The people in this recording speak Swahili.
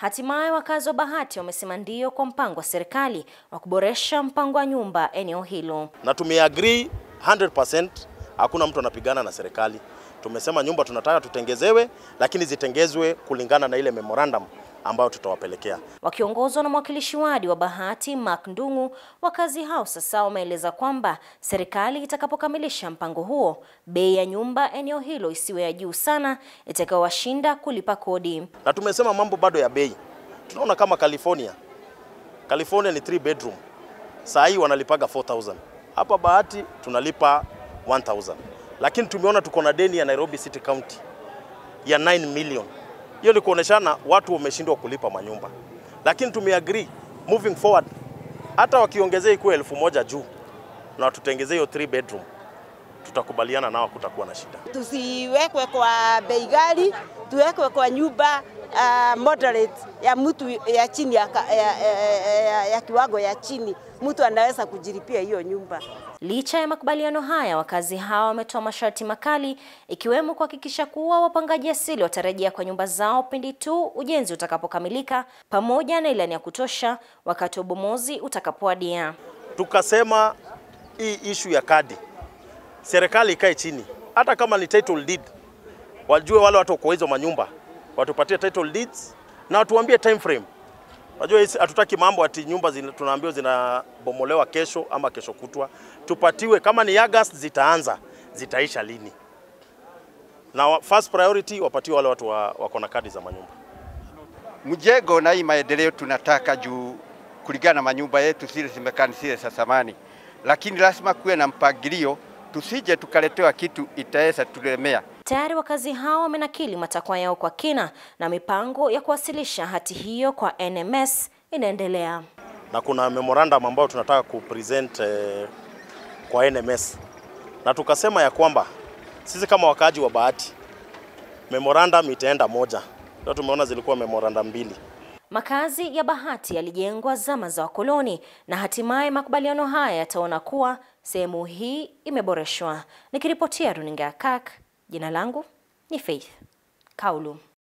Hatimaye wakazi wa Bahati wamesema ndio kwa mpango wa serikali wa kuboresha mpango wa nyumba eneo hilo. Na tumeagree 100%, hakuna mtu anapigana na serikali. Tumesema nyumba tunataka tutengezewe, lakini zitengezwe kulingana na ile memorandum ambayo tutawapelekea. Wakiongozwa na mwakilishi wadi wa Bahati Mark Ndungu, wakazi hao sasa wameeleza kwamba serikali itakapokamilisha mpango huo, bei ya nyumba eneo hilo isiwe ya juu sana itakayowashinda kulipa kodi. Na tumesema mambo bado ya bei. Tunaona kama California ni 3 bedroom. Saa hii wanalipaga 4,000. Hapa Bahati tunalipa 1,000. Lakini tumeona tuko na deni ya Nairobi City County ya 9 million. Hiyo ni kuoneshana watu wameshindwa kulipa manyumba. Lakini tumeagree moving forward, hata wakiongezea ikuwe 1,000 juu na tutengezee hiyo 3 bedroom, tutakubaliana nao, kutakuwa na shida. Tusiwekwe kwa bei ghali, tuwekwe kwa nyumba moderate ya mtu ya chini ya kiwango ya chini, mtu anaweza kujilipia hiyo nyumba. Licha ya makubaliano haya, wakazi hawa wametoa masharti makali, ikiwemo kuhakikisha kuwa wapangaji asili watarejea kwa nyumba zao pindi tu ujenzi utakapokamilika, pamoja na ilani ya kutosha wakati wa ubomozi utakapowadia. Tukasema hii issue ya kadi, serikali ikae chini, hata kama ni title deed, wajue wale watu kwa hizo manyumba, watupatie title deeds na watuambie time frame. Wajua hatutaki mambo ati nyumba tunaambiwa zinabomolewa kesho ama kesho kutwa. Tupatiwe kama ni August zitaanza, zitaisha lini. Na first priority wapatiwe wale watu wako na kadi za manyumba. Mjengo na hii maendeleo tunataka juu kulingana na manyumba yetu zile zimekani zile za zamani. Lakini lazima kuwe na mpangilio, tusije tukaletewa kitu itaweza tulemea. Tayari wakazi hao wamenakili matakwa yao kwa kina na mipango ya kuwasilisha hati hiyo kwa NMS inaendelea. Na kuna memorandum ambayo tunataka kupresent kwa NMS. Na tukasema ya kwamba sisi kama wakaaji wa Bahati, memorandum itaenda moja. Ndio tumeona zilikuwa memorandum 2. Makazi ya Bahati yalijengwa zama za wakoloni na hatimaye makubaliano haya yataona kuwa sehemu hii imeboreshwa. Nikiripotia runinga ya Kirk, jina langu ni Faith Kaulu.